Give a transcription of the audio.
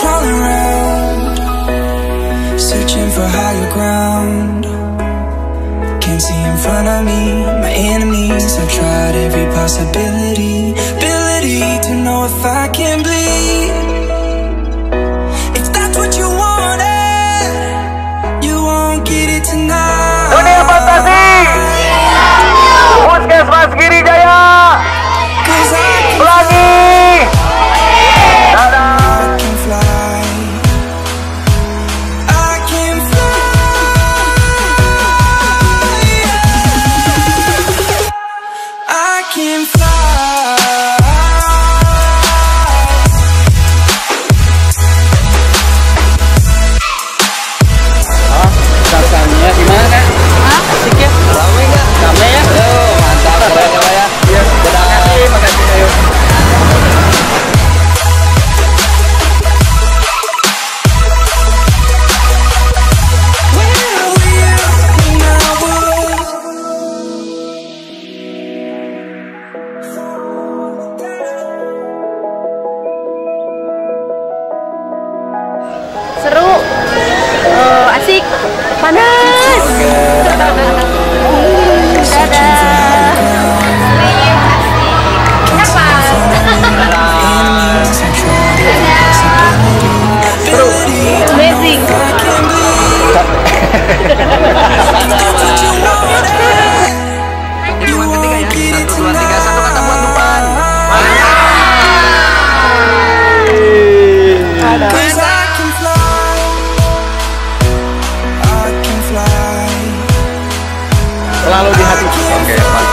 crawling around, searching for higher ground. Can't see in front of me, my enemies. I've tried every possibility, ability to know if I can bleed. If that's what you wanted, you won't get it tonight. Dunia Fantasi Puskesmas Giri Jaya Pelangi. Dadah. Seru, asik, panas. Dadah. Seru, amazing. Hitungan ketiga ya. 1, 2, 3, 1 kata buat depan. Selalu di hati. Oke, mantap.